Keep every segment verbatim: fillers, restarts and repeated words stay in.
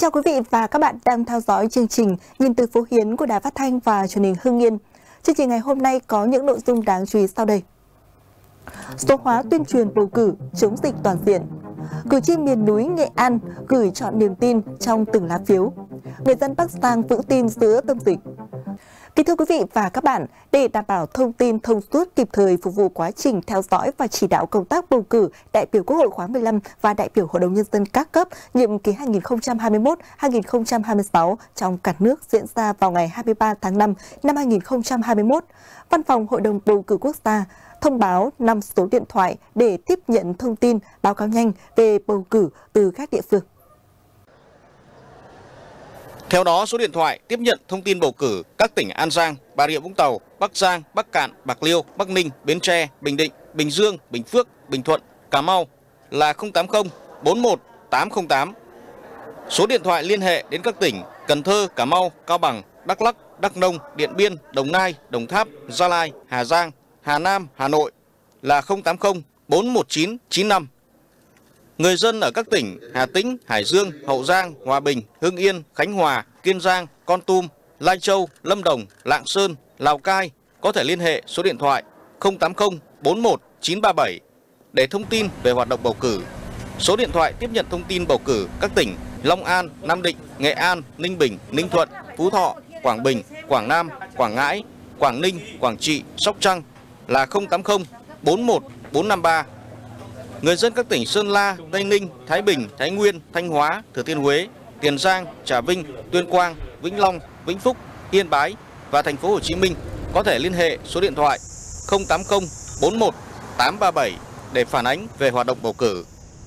chào quý vị và các bạn đang theo dõi chương trình Nhìn từ phố Hiến của Đài Phát thanh và Truyền hình Hưng Yên. Chương trình ngày hôm nay có những nội dung đáng chú ý sau đây. Số hóa tuyên truyền bầu cử chống dịch toàn diện. Cử tri miền núi Nghệ An gửi chọn niềm tin trong từng lá phiếu. Người dân Bắc Giang vững tin giữa tâm dịch. Kính thưa quý vị và các bạn, để đảm bảo thông tin thông suốt kịp thời phục vụ quá trình theo dõi và chỉ đạo công tác bầu cử đại biểu Quốc hội khóa mười lăm và đại biểu Hội đồng Nhân dân các cấp nhiệm kỳ hai nghìn không trăm hai mươi mốt đến hai nghìn không trăm hai mươi sáu trong cả nước diễn ra vào ngày hai mươi ba tháng năm năm hai nghìn không trăm hai mươi mốt, Văn phòng Hội đồng Bầu cử Quốc gia thông báo năm số điện thoại để tiếp nhận thông tin báo cáo nhanh về bầu cử từ các địa phương. Theo đó, số điện thoại tiếp nhận thông tin bầu cử các tỉnh An Giang, Bà Rịa Vũng Tàu, Bắc Giang, Bắc Kạn, Bạc Liêu, Bắc Ninh, Bến Tre, Bình Định, Bình Dương, Bình Phước, Bình Thuận, Cà Mau là không tám không bốn một tám không tám. Số điện thoại liên hệ đến các tỉnh Cần Thơ, Cà Mau, Cao Bằng, Đắk Lắk, Đắk Nông, Điện Biên, Đồng Nai, Đồng Tháp, Gia Lai, Hà Giang, Hà Nam, Hà Nội là không tám không bốn một chín chín năm. Người dân ở các tỉnh Hà Tĩnh, Hải Dương, Hậu Giang, Hòa Bình, Hưng Yên, Khánh Hòa, Kiên Giang, Kon Tum, Lai Châu, Lâm Đồng, Lạng Sơn, Lào Cai có thể liên hệ số điện thoại không tám không bốn một chín ba bảy để thông tin về hoạt động bầu cử. Số điện thoại tiếp nhận thông tin bầu cử các tỉnh Long An, Nam Định, Nghệ An, Ninh Bình, Ninh Thuận, Phú Thọ, Quảng Bình, Quảng Nam, Quảng Ngãi, Quảng Ninh, Quảng Trị, Sóc Trăng là không tám không bốn một bốn năm ba. Người dân các tỉnh Sơn La, Tây Ninh, Thái Bình, Thái Nguyên, Thanh Hóa, Thừa Thiên Huế, Tiền Giang, Trà Vinh, Tuyên Quang, Vĩnh Long, Vĩnh Phúc, Yên Bái và thành phố Hồ Chí Minh có thể liên hệ số điện thoại không tám không bốn một tám ba bảy để phản ánh về hoạt động bầu cử.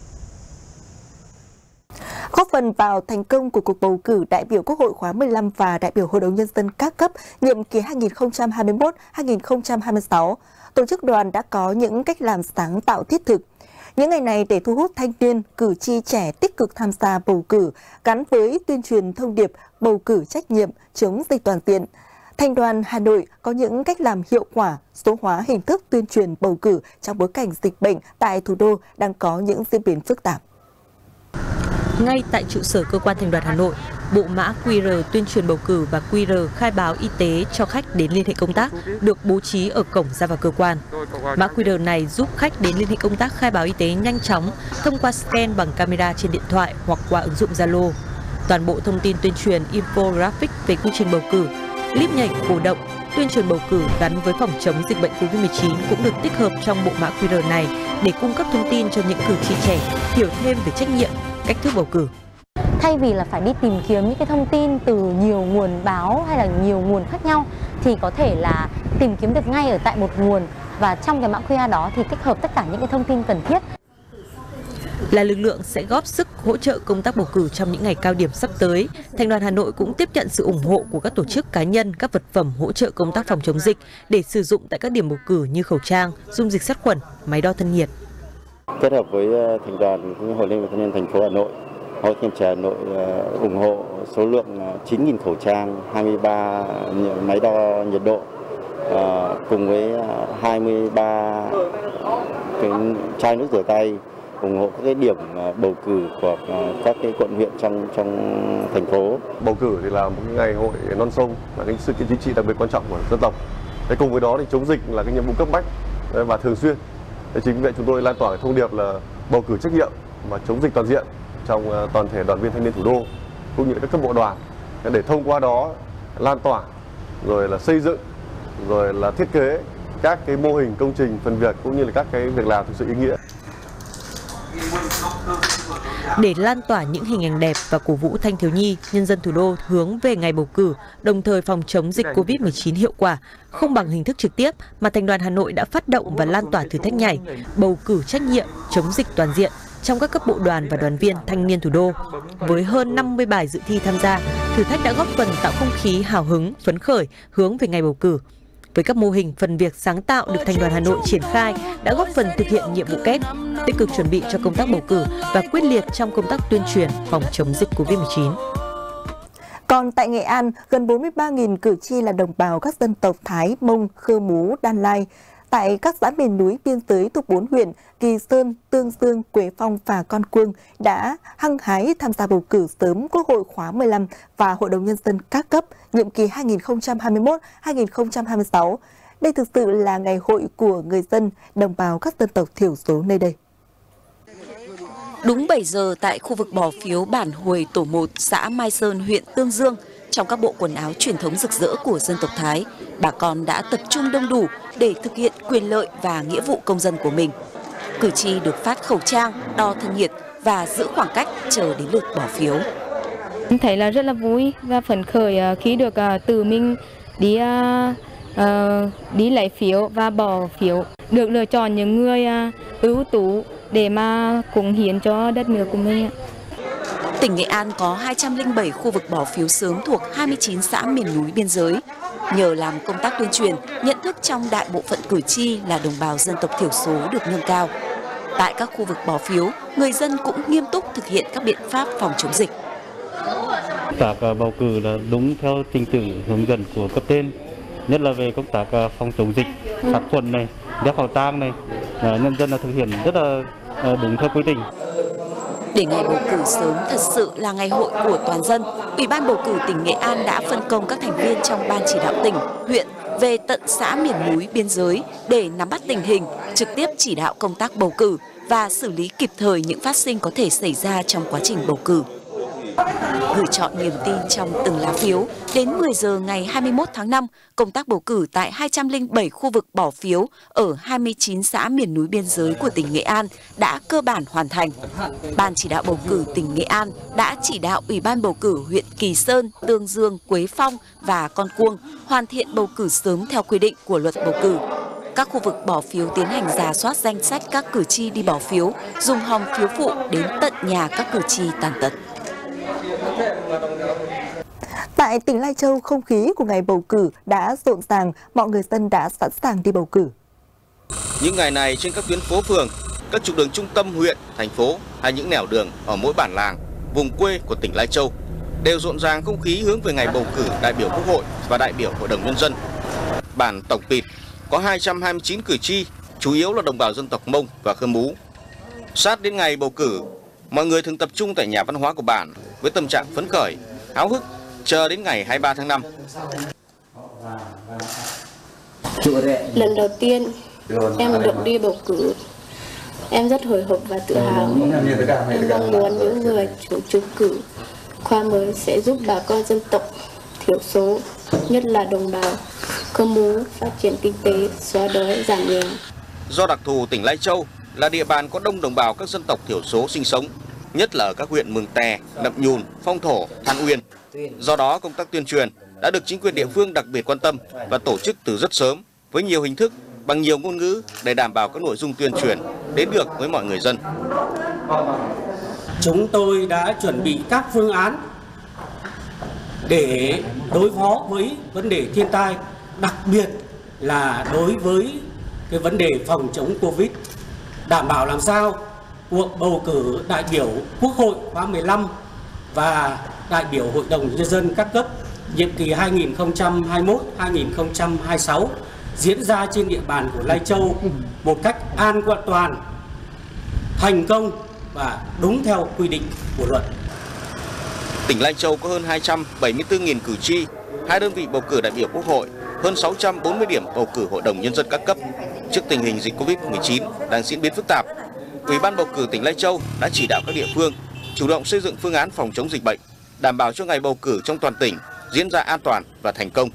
Góp phần vào thành công của cuộc bầu cử đại biểu Quốc hội khóa mười lăm và đại biểu Hội đồng Nhân dân các cấp nhiệm kỳ hai nghìn không trăm hai mươi mốt đến hai nghìn không trăm hai mươi sáu, tổ chức đoàn đã có những cách làm sáng tạo thiết thực. Những ngày này để thu hút thanh niên, cử tri trẻ tích cực tham gia bầu cử, gắn với tuyên truyền thông điệp bầu cử trách nhiệm chống dịch toàn diện, Thành đoàn Hà Nội có những cách làm hiệu quả số hóa hình thức tuyên truyền bầu cử trong bối cảnh dịch bệnh tại thủ đô đang có những diễn biến phức tạp. Ngay tại trụ sở cơ quan Thành đoàn Hà Nội, bộ mã quy rờ tuyên truyền bầu cử và quy rờ khai báo y tế cho khách đến liên hệ công tác được bố trí ở cổng ra vào cơ quan. Mã quy rờ này giúp khách đến liên hệ công tác khai báo y tế nhanh chóng thông qua scan bằng camera trên điện thoại hoặc qua ứng dụng Zalo. Toàn bộ thông tin tuyên truyền infographic về quy trình bầu cử, clip nhảy cổ động, tuyên truyền bầu cử gắn với phòng chống dịch bệnh Covid mười chín cũng được tích hợp trong bộ mã quy rờ này để cung cấp thông tin cho những cử tri trẻ hiểu thêm về trách nhiệm, cách thức bầu cử. Thay vì là phải đi tìm kiếm những cái thông tin từ nhiều nguồn báo hay là nhiều nguồn khác nhau thì có thể là tìm kiếm được ngay ở tại một nguồn, và trong cái mã quy rờ đó thì tích hợp tất cả những cái thông tin cần thiết. Là lực lượng sẽ góp sức hỗ trợ công tác bầu cử trong những ngày cao điểm sắp tới, Thành đoàn Hà Nội cũng tiếp nhận sự ủng hộ của các tổ chức cá nhân, các vật phẩm hỗ trợ công tác phòng chống dịch để sử dụng tại các điểm bầu cử như khẩu trang, dung dịch sát khuẩn, máy đo thân nhiệt. Kết hợp với Thành đoàn cũng như Hội Liên hiệp Thanh niên thành phố Hà Nội, Hội Thanh niên trẻ Hà Nội ủng hộ số lượng chín nghìn khẩu trang, hai mươi ba máy đo nhiệt độ, cùng với hai mươi ba cái chai nước rửa tay, ủng hộ các cái điểm bầu cử của các cái quận huyện trong trong thành phố. Bầu cử thì là một ngày hội non sông, là cái sự kiện chính trị đặc biệt quan trọng của dân tộc. Thế cùng với đó thì chống dịch là cái nhiệm vụ cấp bách và thường xuyên. Thế chính vì vậy chúng tôi lan tỏa cái thông điệp là bầu cử trách nhiệm và chống dịch toàn diện trong toàn thể đoàn viên thanh niên thủ đô cũng như các cấp bộ đoàn, để thông qua đó lan tỏa rồi là xây dựng rồi là thiết kế các cái mô hình công trình phần việc cũng như là các cái việc làm thực sự ý nghĩa. Để lan tỏa những hình ảnh đẹp và cổ vũ thanh thiếu nhi, nhân dân thủ đô hướng về ngày bầu cử, đồng thời phòng chống dịch Covid mười chín hiệu quả, không bằng hình thức trực tiếp mà Thành đoàn Hà Nội đã phát động và lan tỏa thử thách nhảy, bầu cử trách nhiệm chống dịch toàn diện trong các cấp bộ đoàn và đoàn viên thanh niên thủ đô. Với hơn năm mươi bài dự thi tham gia, thử thách đã góp phần tạo không khí hào hứng, phấn khởi hướng về ngày bầu cử. Với các mô hình phần việc sáng tạo được Thành đoàn Hà Nội triển khai đã góp phần thực hiện nhiệm vụ kép, tích cực chuẩn bị cho công tác bầu cử và quyết liệt trong công tác tuyên truyền phòng chống dịch Covid mười chín. Còn tại Nghệ An, gần bốn mươi ba nghìn cử tri là đồng bào các dân tộc Thái, Mông, Khơ Mú, Đan Lai tại các xã miền núi biên giới thuộc bốn huyện Kỳ Sơn, Tương Dương, Quế Phong và Con Cuông đã hăng hái tham gia bầu cử sớm Quốc hội khóa mười lăm và Hội đồng Nhân dân các cấp nhiệm kỳ hai nghìn không trăm hai mươi mốt đến hai nghìn không trăm hai mươi sáu. Đây thực sự là ngày hội của người dân, đồng bào các dân tộc thiểu số nơi đây. Đúng bảy giờ tại khu vực bỏ phiếu bản Huồi tổ một, xã Mai Sơn, huyện Tương Dương, trong các bộ quần áo truyền thống rực rỡ của dân tộc Thái, bà con đã tập trung đông đủ để thực hiện quyền lợi và nghĩa vụ công dân của mình. Cử tri được phát khẩu trang, đo thân nhiệt và giữ khoảng cách chờ đến lượt bỏ phiếu. Em thấy là rất là vui và phấn khởi khi được tự mình đi uh, đi lấy phiếu và bỏ phiếu, được lựa chọn những người ưu tú để mà cống hiến cho đất nước của mình. Tỉnh Nghệ An có hai trăm lẻ bảy khu vực bỏ phiếu sớm thuộc hai mươi chín xã miền núi biên giới. Nhờ làm công tác tuyên truyền, nhận thức trong đại bộ phận cử tri là đồng bào dân tộc thiểu số được nâng cao. Tại các khu vực bỏ phiếu, người dân cũng nghiêm túc thực hiện các biện pháp phòng chống dịch. Công tác bầu cử là đúng theo trình tự hướng dẫn của cấp trên, nhất là về công tác phòng chống dịch, sát khuẩn này, đeo khẩu trang này, nhân dân là thực hiện rất là đúng theo quy định. Để ngày bầu cử sớm thật sự là ngày hội của toàn dân, Ủy ban bầu cử tỉnh Nghệ An đã phân công các thành viên trong ban chỉ đạo tỉnh, huyện về tận xã miền núi biên giới để nắm bắt tình hình, trực tiếp chỉ đạo công tác bầu cử và xử lý kịp thời những phát sinh có thể xảy ra trong quá trình bầu cử. Gửi chọn niềm tin trong từng lá phiếu, đến mười giờ ngày hai mươi mốt tháng năm, công tác bầu cử tại hai trăm lẻ bảy khu vực bỏ phiếu ở hai mươi chín xã miền núi biên giới của tỉnh Nghệ An đã cơ bản hoàn thành. Ban chỉ đạo bầu cử tỉnh Nghệ An đã chỉ đạo Ủy ban bầu cử huyện Kỳ Sơn, Tương Dương, Quế Phong và Con Cuông hoàn thiện bầu cử sớm theo quy định của luật bầu cử. Các khu vực bỏ phiếu tiến hành rà soát danh sách các cử tri đi bỏ phiếu, dùng hòm phiếu phụ đến tận nhà các cử tri tàn tật. Tại tỉnh Lai Châu, không khí của ngày bầu cử đã rộn ràng, mọi người dân đã sẵn sàng đi bầu cử. Những ngày này trên các tuyến phố phường, các trục đường trung tâm huyện, thành phố hay những nẻo đường ở mỗi bản làng, vùng quê của tỉnh Lai Châu đều rộn ràng không khí hướng về ngày bầu cử đại biểu Quốc hội và đại biểu Hội đồng Nhân dân. Bản Tổng Pịt có hai trăm hai mươi chín cử tri, chủ yếu là đồng bào dân tộc Mông và Khơ Mú. Sát đến ngày bầu cử, mọi người thường tập trung tại nhà văn hóa của bản với tâm trạng phấn khởi, háo hức chờ đến ngày hai mươi ba tháng năm. Lần đầu tiên em được đi bầu cử, em rất hồi hộp và tự hào. Em mong muốn những người chủ trúng cử khóa mới sẽ giúp bà con dân tộc thiểu số, nhất là đồng bào Khơ Mú phát triển kinh tế, xóa đói, giảm nghèo. Do đặc thù tỉnh Lai Châu là địa bàn có đông đồng bào các dân tộc thiểu số sinh sống, nhất là ở các huyện Mường Tè, Nậm Nhùn, Phong Thổ, Than Uyên. Do đó, công tác tuyên truyền đã được chính quyền địa phương đặc biệt quan tâm và tổ chức từ rất sớm với nhiều hình thức, bằng nhiều ngôn ngữ để đảm bảo các nội dung tuyên truyền đến được với mọi người dân. Chúng tôi đã chuẩn bị các phương án để đối phó với vấn đề thiên tai, đặc biệt là đối với cái vấn đề phòng chống Covid, đảm bảo làm sao cuộc bầu cử đại biểu Quốc hội khóa mười lăm và đại biểu Hội đồng Nhân dân các cấp nhiệm kỳ hai nghìn không trăm hai mươi mốt đến hai nghìn không trăm hai mươi sáu diễn ra trên địa bàn của Lai Châu một cách an toàn, thành công và đúng theo quy định của luật. Tỉnh Lai Châu có hơn hai trăm bảy mươi tư nghìn cử tri, hai đơn vị bầu cử đại biểu Quốc hội, hơn sáu trăm bốn mươi điểm bầu cử Hội đồng Nhân dân các cấp. Trước tình hình dịch Covid mười chín đang diễn biến phức tạp, Ủy ban bầu cử tỉnh Lai Châu đã chỉ đạo các địa phương chủ động xây dựng phương án phòng chống dịch bệnh, đảm bảo cho ngày bầu cử trong toàn tỉnh diễn ra an toàn và thành công.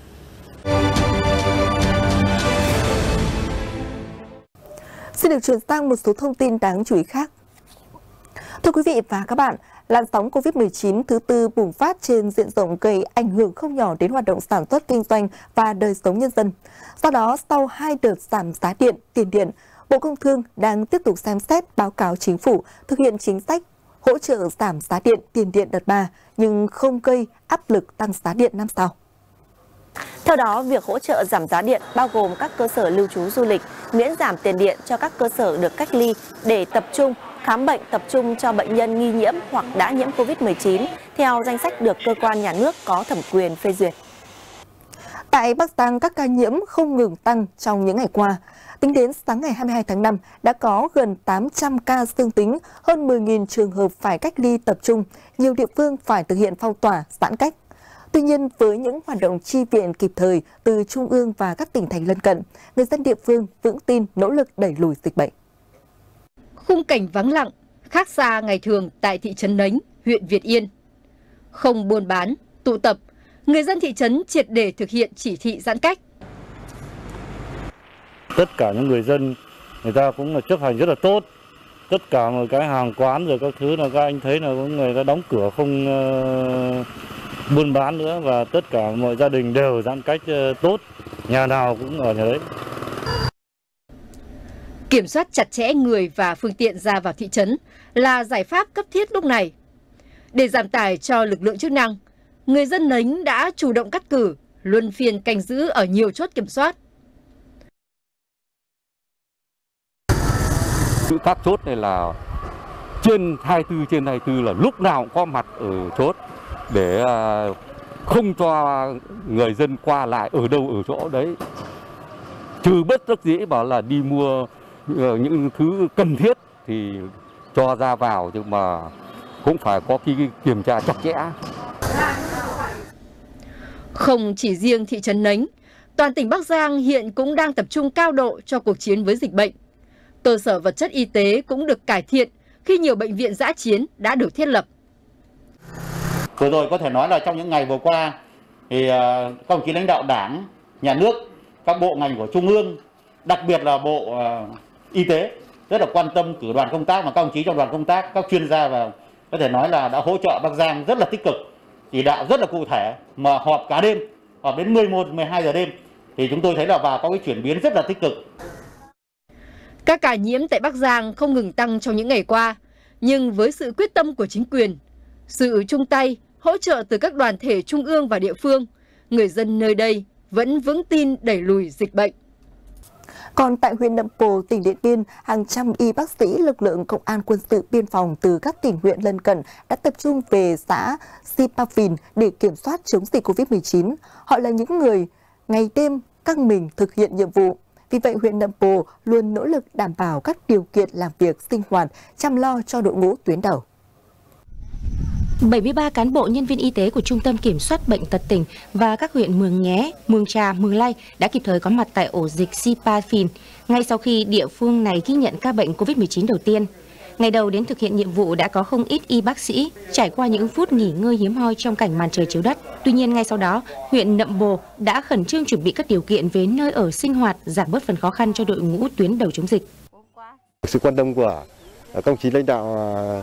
Xin được chuyển sang một số thông tin đáng chú ý khác. Thưa quý vị và các bạn, làn sóng Covid mười chín thứ tư bùng phát trên diện rộng gây ảnh hưởng không nhỏ đến hoạt động sản xuất kinh doanh và đời sống nhân dân. Do đó, sau hai đợt giảm giá điện, tiền điện, Bộ Công Thương đang tiếp tục xem xét báo cáo chính phủ thực hiện chính sách hỗ trợ giảm giá điện, tiền điện đợt ba nhưng không gây áp lực tăng giá điện năm sau. Theo đó, việc hỗ trợ giảm giá điện bao gồm các cơ sở lưu trú du lịch, miễn giảm tiền điện cho các cơ sở được cách ly để tập trung khám bệnh tập trung cho bệnh nhân nghi nhiễm hoặc đã nhiễm Covid mười chín theo danh sách được cơ quan nhà nước có thẩm quyền phê duyệt. Tại Bắc Giang, các ca nhiễm không ngừng tăng trong những ngày qua. Tính đến sáng ngày hai mươi hai tháng năm, đã có gần tám trăm ca dương tính, hơn mười nghìn trường hợp phải cách ly tập trung, nhiều địa phương phải thực hiện phong tỏa, giãn cách. Tuy nhiên, với những hoạt động chi viện kịp thời từ Trung ương và các tỉnh thành lân cận, người dân địa phương vững tin nỗ lực đẩy lùi dịch bệnh. Khung cảnh vắng lặng, khác xa ngày thường tại thị trấn Nánh, huyện Việt Yên. Không buôn bán, tụ tập, người dân thị trấn triệt để thực hiện chỉ thị giãn cách. Tất cả những người dân, người ta cũng là chấp hành rất là tốt. Tất cả mọi cái hàng quán rồi các thứ là các anh thấy là có người ta đóng cửa không uh, buôn bán nữa, và tất cả mọi gia đình đều giãn cách uh, tốt, nhà nào cũng ở nhà đấy. Kiểm soát chặt chẽ người và phương tiện ra vào thị trấn là giải pháp cấp thiết lúc này. Để giảm tải cho lực lượng chức năng, người dân Nánh đã chủ động cắt cử, luân phiên canh giữ ở nhiều chốt kiểm soát. Các chốt này là trên hai mươi tư trên hai mươi tư là lúc nào cũng có mặt ở chốt để không cho người dân qua lại ở đâu ở chỗ đấy. Trừ bất đắc dĩ bảo là đi mua những thứ cần thiết thì cho ra vào, nhưng mà cũng phải có cái kiểm tra chặt chẽ. Không chỉ riêng thị trấn Nánh, toàn tỉnh Bắc Giang hiện cũng đang tập trung cao độ cho cuộc chiến với dịch bệnh. Cơ sở vật chất y tế cũng được cải thiện khi nhiều bệnh viện dã chiến đã được thiết lập. Vừa rồi có thể nói là trong những ngày vừa qua thì các đồng chí lãnh đạo Đảng, Nhà nước, các bộ ngành của Trung ương, đặc biệt là Bộ Y tế rất là quan tâm cử đoàn công tác, mà các đồng chí trong đoàn công tác, các chuyên gia và có thể nói là đã hỗ trợ Bắc Giang rất là tích cực, chỉ đạo rất là cụ thể, mà họp cả đêm, họp đến mười một, mười hai giờ đêm thì chúng tôi thấy là và có cái chuyển biến rất là tích cực. Các ca nhiễm tại Bắc Giang không ngừng tăng trong những ngày qua, nhưng với sự quyết tâm của chính quyền, sự chung tay, hỗ trợ từ các đoàn thể trung ương và địa phương, người dân nơi đây vẫn vững tin đẩy lùi dịch bệnh. Còn tại huyện Nậm Pồ, tỉnh Điện Biên, hàng trăm y bác sĩ lực lượng công an quân sự biên phòng từ các tỉnh huyện lân cận đã tập trung về xã Sipafin để kiểm soát chống dịch Covid mười chín. Họ là những người ngày đêm căng mình thực hiện nhiệm vụ. Vì vậy, huyện Nậm Pồ luôn nỗ lực đảm bảo các điều kiện làm việc, sinh hoạt, chăm lo cho đội ngũ tuyến đầu. bảy mươi ba cán bộ nhân viên y tế của Trung tâm Kiểm soát Bệnh tật tỉnh và các huyện Mường Nhé, Mường Trà, Mường Lây đã kịp thời có mặt tại ổ dịch Sipafin ngay sau khi địa phương này ghi nhận ca bệnh Covid mười chín đầu tiên. Ngày đầu đến thực hiện nhiệm vụ đã có không ít y bác sĩ trải qua những phút nghỉ ngơi hiếm hoi trong cảnh màn trời chiếu đất. Tuy nhiên ngay sau đó, huyện Nậm Pồ đã khẩn trương chuẩn bị các điều kiện về nơi ở sinh hoạt, giảm bớt phần khó khăn cho đội ngũ tuyến đầu chống dịch. Sự quan tâm của các đồng chí lãnh đạo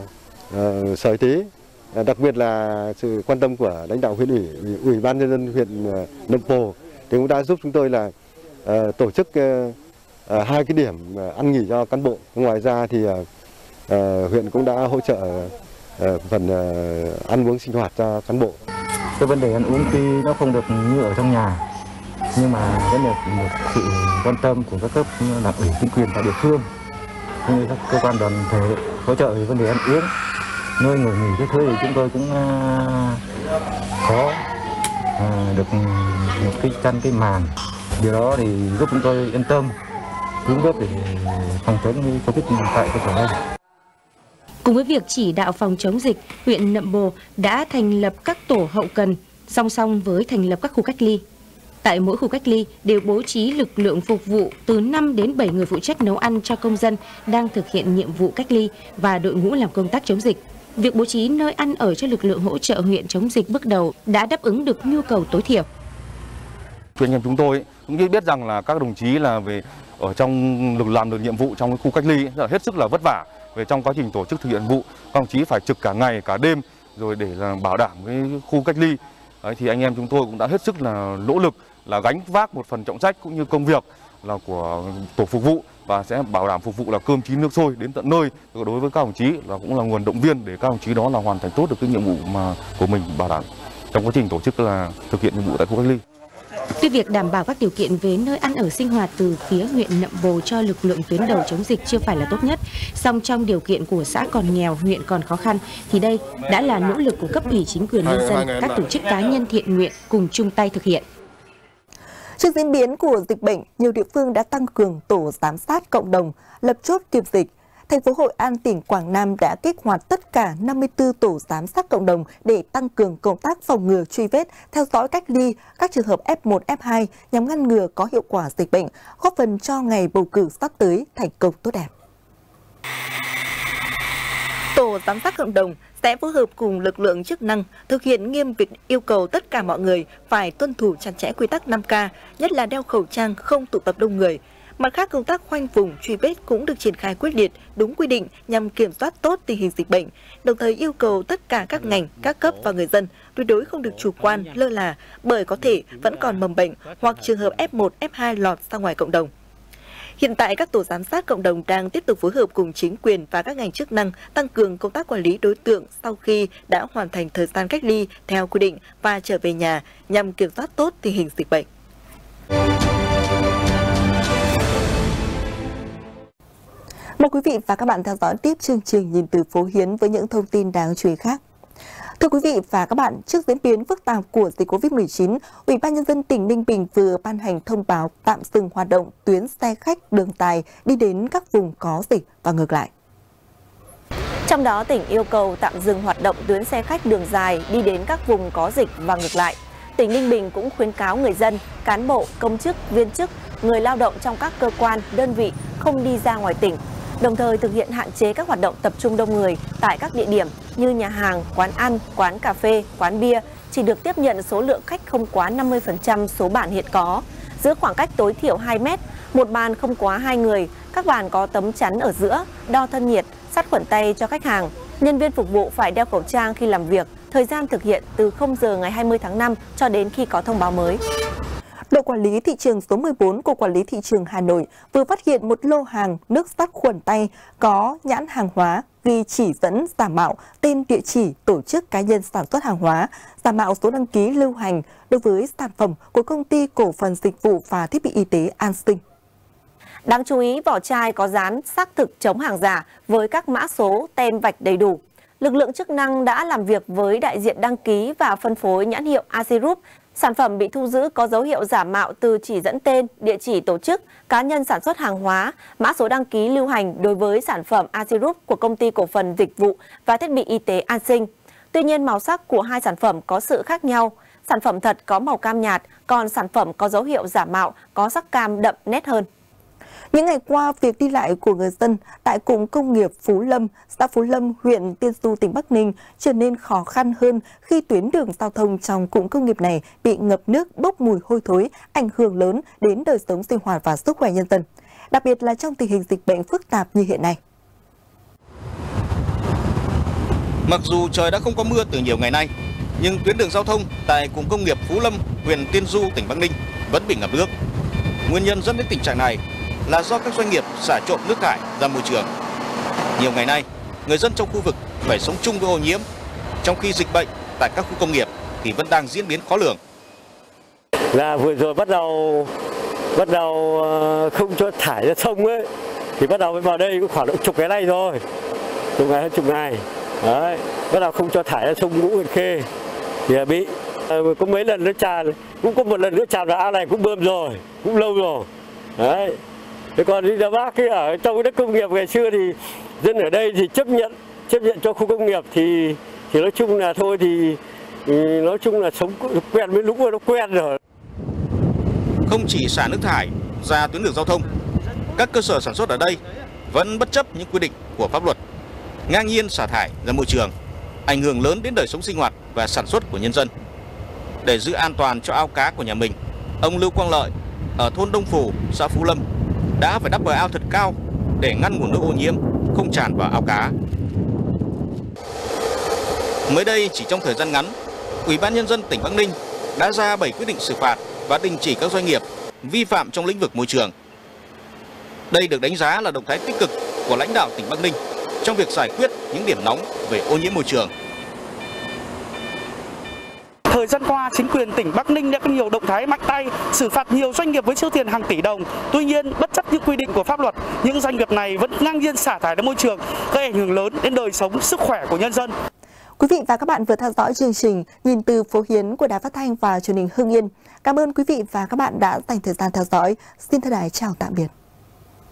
uh, Sở Y tế, đặc biệt là sự quan tâm của lãnh đạo huyện ủy, ủy ban nhân dân huyện Nậm Pồ thì cũng đã giúp chúng tôi là uh, tổ chức uh, uh, hai cái điểm ăn nghỉ cho cán bộ. Ngoài ra thì uh, uh, huyện cũng đã hỗ trợ uh, phần uh, ăn uống sinh hoạt cho cán bộ. Cái vấn đề ăn uống tuy nó không được như ở trong nhà, nhưng mà vẫn được, được sự quan tâm của các cấp đảng ủy, chính quyền tại địa phương cũng như các cơ quan đoàn thể hỗ trợ về vấn đề ăn uống, nơi ngủ nghỉ cái thứ thì chúng tôi cũng uh, có uh, được một cái chăn cái màn. Điều đó thì giúp chúng tôi yên tâm cứu giúp để phòng chống Covid tại cơ sở đây. Cùng với việc chỉ đạo phòng chống dịch, huyện Nậm Pồ đã thành lập các tổ hậu cần song song với thành lập các khu cách ly. Tại mỗi khu cách ly đều bố trí lực lượng phục vụ từ năm đến bảy người phụ trách nấu ăn cho công dân đang thực hiện nhiệm vụ cách ly và đội ngũ làm công tác chống dịch. Việc bố trí nơi ăn ở cho lực lượng hỗ trợ huyện chống dịch bước đầu đã đáp ứng được nhu cầu tối thiểu. Anh em chúng tôi cũng biết rằng là các đồng chí là về ở trong lực làm được nhiệm vụ trong cái khu cách ly là hết sức là vất vả về trong quá trình tổ chức thực hiện nhiệm vụ. Các đồng chí phải trực cả ngày cả đêm rồi để là bảo đảm cái khu cách ly. Đấy, thì anh em chúng tôi cũng đã hết sức là nỗ lực là gánh vác một phần trọng trách cũng như công việc là của tổ phục vụ và sẽ bảo đảm phục vụ là cơm chín nước sôi đến tận nơi. Đối với các đồng chí là cũng là nguồn động viên để các đồng chí đó là hoàn thành tốt được cái nhiệm vụ mà của mình bảo đảm trong quá trình tổ chức là thực hiện nhiệm vụ tại khu cách ly. Tuy việc đảm bảo các điều kiện về nơi ăn ở sinh hoạt từ phía huyện Nậm Pồ cho lực lượng tuyến đầu chống dịch chưa phải là tốt nhất, song trong điều kiện của xã còn nghèo, huyện còn khó khăn, thì đây đã là nỗ lực của cấp ủy chính quyền nhân dân, các tổ chức cá nhân thiện nguyện cùng chung tay thực hiện. Trước diễn biến của dịch bệnh, nhiều địa phương đã tăng cường tổ giám sát cộng đồng, lập chốt kiểm dịch. Thành phố Hội An, tỉnh Quảng Nam đã kích hoạt tất cả năm mươi tư tổ giám sát cộng đồng để tăng cường công tác phòng ngừa truy vết, theo dõi cách ly các trường hợp F một, F hai nhằm ngăn ngừa có hiệu quả dịch bệnh, góp phần cho ngày bầu cử sắp tới thành công tốt đẹp. Tổ giám sát cộng đồng sẽ phối hợp cùng lực lượng chức năng thực hiện nghiêm việc yêu cầu tất cả mọi người phải tuân thủ chặt chẽ quy tắc năm K, nhất là đeo khẩu trang, không tụ tập đông người. Mặt khác, công tác khoanh vùng truy vết cũng được triển khai quyết liệt, đúng quy định nhằm kiểm soát tốt tình hình dịch bệnh, đồng thời yêu cầu tất cả các ngành, các cấp và người dân tuyệt đối không được chủ quan, lơ là, bởi có thể vẫn còn mầm bệnh hoặc trường hợp F một, F hai lọt ra ngoài cộng đồng. Hiện tại, các tổ giám sát cộng đồng đang tiếp tục phối hợp cùng chính quyền và các ngành chức năng tăng cường công tác quản lý đối tượng sau khi đã hoàn thành thời gian cách ly theo quy định và trở về nhà nhằm kiểm soát tốt tình hình dịch bệnh. Mời quý vị và các bạn theo dõi tiếp chương trình Nhìn từ phố Hiến với những thông tin đáng chú ý khác. Thưa quý vị và các bạn, trước diễn biến phức tạp của dịch Covid mười chín, Ủy ban Nhân dân tỉnh Ninh Bình vừa ban hành thông báo tạm dừng hoạt động tuyến xe khách đường dài đi đến các vùng có dịch và ngược lại. Trong đó, tỉnh yêu cầu tạm dừng hoạt động tuyến xe khách đường dài đi đến các vùng có dịch và ngược lại. Tỉnh Ninh Bình cũng khuyến cáo người dân, cán bộ, công chức, viên chức, người lao động trong các cơ quan, đơn vị không đi ra ngoài tỉnh, đồng thời thực hiện hạn chế các hoạt động tập trung đông người tại các địa điểm như nhà hàng, quán ăn, quán cà phê, quán bia, chỉ được tiếp nhận số lượng khách không quá năm mươi phần trăm số bàn hiện có, giữ khoảng cách tối thiểu hai mét, một bàn không quá hai người, các bàn có tấm chắn ở giữa, đo thân nhiệt, sát khuẩn tay cho khách hàng. Nhân viên phục vụ phải đeo khẩu trang khi làm việc, thời gian thực hiện từ không giờ ngày hai mươi tháng năm cho đến khi có thông báo mới. Đội quản lý thị trường số mười bốn của Quản lý Thị trường Hà Nội vừa phát hiện một lô hàng nước sát khuẩn tay có nhãn hàng hóa ghi chỉ dẫn giả mạo tên, địa chỉ, tổ chức cá nhân sản xuất hàng hóa, giả mạo số đăng ký lưu hành đối với sản phẩm của Công ty Cổ phần Dịch vụ và Thiết bị Y tế An Sinh. Đáng chú ý, vỏ chai có dán xác thực chống hàng giả với các mã số, tem vạch đầy đủ. Lực lượng chức năng đã làm việc với đại diện đăng ký và phân phối nhãn hiệu Asirub. Sản phẩm bị thu giữ có dấu hiệu giả mạo từ chỉ dẫn tên, địa chỉ tổ chức, cá nhân sản xuất hàng hóa, mã số đăng ký lưu hành đối với sản phẩm Asirub của Công ty Cổ phần Dịch vụ và Thiết bị Y tế An Sinh. Tuy nhiên, màu sắc của hai sản phẩm có sự khác nhau. Sản phẩm thật có màu cam nhạt, còn sản phẩm có dấu hiệu giả mạo có sắc cam đậm nét hơn. Những ngày qua, việc đi lại của người dân tại cụm công nghiệp Phú Lâm, xã Phú Lâm, huyện Tiên Du, tỉnh Bắc Ninh trở nên khó khăn hơn khi tuyến đường giao thông trong cụm công nghiệp này bị ngập nước, bốc mùi hôi thối, ảnh hưởng lớn đến đời sống sinh hoạt và sức khỏe nhân dân, đặc biệt là trong tình hình dịch bệnh phức tạp như hiện nay. Mặc dù trời đã không có mưa từ nhiều ngày nay, nhưng tuyến đường giao thông tại cụm công nghiệp Phú Lâm, huyện Tiên Du, tỉnh Bắc Ninh vẫn bị ngập nước. Nguyên nhân dẫn đến tình trạng này là do các doanh nghiệp xả trộm nước thải ra môi trường. Nhiều ngày nay, người dân trong khu vực phải sống chung với ô nhiễm, trong khi dịch bệnh tại các khu công nghiệp thì vẫn đang diễn biến khó lường. Là vừa rồi bắt đầu bắt đầu không cho thải ra sông ấy, thì bắt đầu mới vào đây cũng khoảng độ chục ngày nay rồi, chục ngày hơn chục ngày. Đấy, bắt đầu không cho thải ra sông Ngũ Huyền Khê thì bị có mấy lần nước tràn, cũng có một lần nước tràn vào ao này cũng bơm rồi, cũng lâu rồi. Đấy. Thế còn đi ra Bắc cái ở trong cái đất công nghiệp ngày xưa thì dân ở đây thì chấp nhận chấp nhận cho khu công nghiệp thì thì nói chung là thôi thì, thì nói chung là sống quen với lũ nó quen rồi. Không chỉ xả nước thải ra tuyến đường giao thông, các cơ sở sản xuất ở đây vẫn bất chấp những quy định của pháp luật, ngang nhiên xả thải ra môi trường, ảnh hưởng lớn đến đời sống sinh hoạt và sản xuất của nhân dân. Để giữ an toàn cho ao cá của nhà mình, ông Lưu Quang Lợi ở thôn Đông Phủ, xã Phú Lâm đã phải đắp bờ ao thật cao để ngăn nguồn nước ô nhiễm không tràn vào ao cá. Mới đây, chỉ trong thời gian ngắn, Ủy ban Nhân dân tỉnh Bắc Ninh đã ra bảy quyết định xử phạt và đình chỉ các doanh nghiệp vi phạm trong lĩnh vực môi trường. Đây được đánh giá là động thái tích cực của lãnh đạo tỉnh Bắc Ninh trong việc giải quyết những điểm nóng về ô nhiễm môi trường. Thời gian qua, chính quyền tỉnh Bắc Ninh đã có nhiều động thái mạnh tay xử phạt nhiều doanh nghiệp với số tiền hàng tỷ đồng. Tuy nhiên, bất chấp những quy định của pháp luật, những doanh nghiệp này vẫn ngang nhiên xả thải ra môi trường, gây ảnh hưởng lớn đến đời sống, sức khỏe của nhân dân. Quý vị và các bạn vừa theo dõi chương trình Nhìn từ phố Hiến của Đài Phát thanh và Truyền hình Hưng Yên. Cảm ơn quý vị và các bạn đã dành thời gian theo dõi. Xin thân ái chào tạm biệt.